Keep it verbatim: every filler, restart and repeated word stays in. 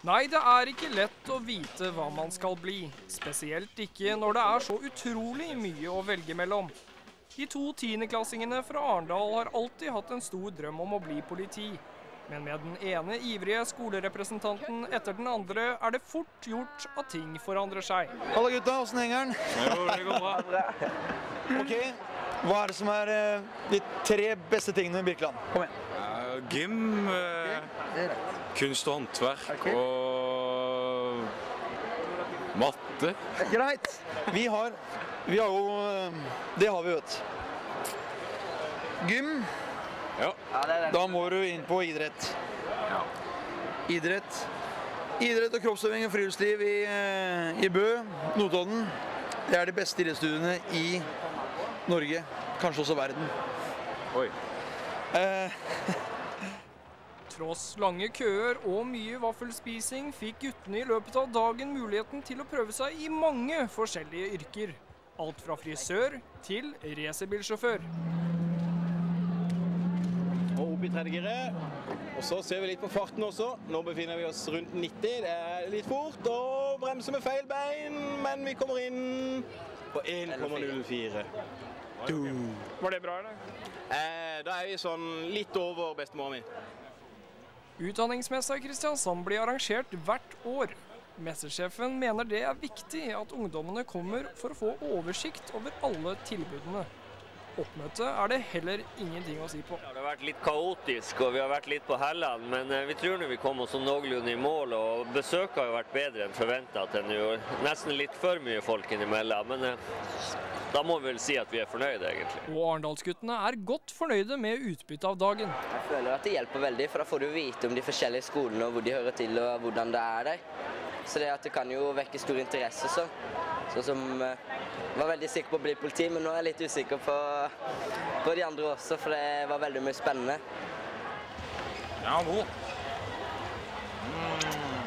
Nei, det er ikke lett å vite hva man skal bli, spesielt ikke når det er så utrolig mye å velge mellom. De to tiendeklassingene fra Arendal har alltid hatt en stor drøm om å bli politi. Men med den ene ivrige skolerepresentanten etter den andre er det fort gjort at ting forandrer seg. Hallo gutta, hvordan henger den? Jo, det går bra. Ok, hva er det som er uh, de tre beste tingene med Birkeland? Kom igjen. Uh, gym, uh, kunst og håndverk og matte. Greit. Vi har, vi har jo, uh, det har vi vet. Gym. Ja. Da må du inn på idrett. Ja. Idrett. Idrett og kroppsøving og friluftsliv i, i Bø, Notodden. Det er de beste idrettsstudiene i Norge, kanskje også verden. Oi. Eh. Tross lange køer og mye vaffelspising fikk guttene i løpet av dagen muligheten til å prøve seg i mange forskjellige yrker. Alt fra frisør til racerbilsjåfør. Og opp i tredje giret. Og så ser vi litt på farten også. Nå befinner vi oss rundt nitti. Det er litt fort og bremser med feil bein, men vi kommer inn på en komma null fire. Var det bra, eller? Eh, da er vi sånn litt over bestemora mi. Utdanningsmessa i Kristiansand blir arrangert hvert år. Messesjefen mener det er viktig at ungdommene kommer for å få oversikt over alle tilbudene. Oppmøtet er det heller ingenting å si på. Ja, det har vært litt kaotisk, og vi har vært litt på hellene, men vi tror nå vi kommer så noenlunde i mål, og besøket har jo vært bedre enn forventet. Det er jo nesten litt for mye folk innimellom, men da må vi vel si at vi er fornøyde, egentlig. Og Arendalsguttene er godt fornøyde med utbyttet av dagen. Jeg føler at det hjelper veldig, for da får du vite om de forskjellige skolene, og hvor de hører til, og hvordan det er der. Så det, at det kan jo vekke stor interesse, så. Sånn som jeg var veldig sikker på å bli politi, men nå er jeg litt usikker på, på de andre også, for det var veldig mye spennende. Ja, god. Mm.